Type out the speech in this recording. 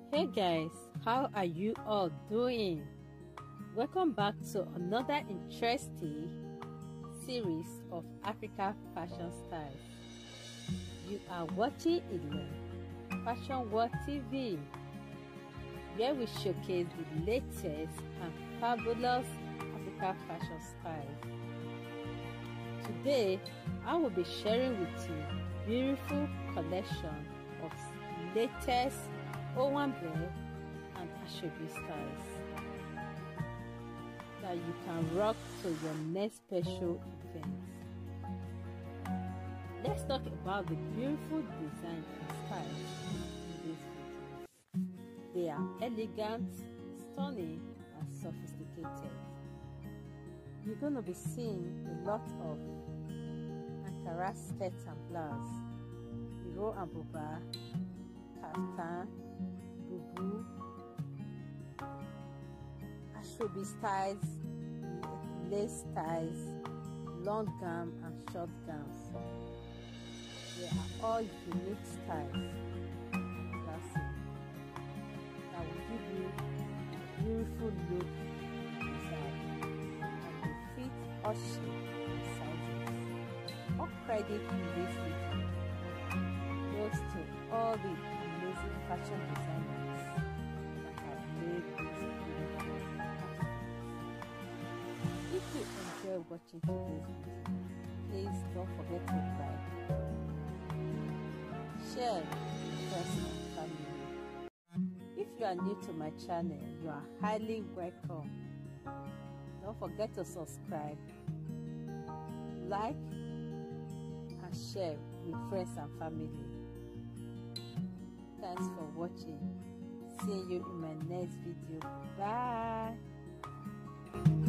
Hey guys, how are you all doing? Welcome back to another interesting series of Africa Fashion Styles. You are watching Ilen Fashion World TV, where we showcase the latest and fabulous Africa fashion styles. Today, I will be sharing with you beautiful collection of latest Boubou and Asoebi Styles that you can rock to your next special event. Let's talk about the beautiful design and styles in these videos. They are elegant, stunning, and sophisticated. You're going to be seeing a lot of Ankara skirts and blouse, Boubou and Kaftan, Boubou, Asoebi Styles, lace styles, long gown and short gowns. They are all unique styles and classic that will give you a beautiful look inside, and they fit all shapes and sizes. All credit in this video goes to all the amazing fashion designers that have made this beautiful outfits. If you enjoy watching today's video, please don't forget to like, share with friends and family. If you are new to my channel, you are highly welcome. Don't forget to subscribe, like, and share with friends and family. Thanks for watching. See you in my next video. Bye.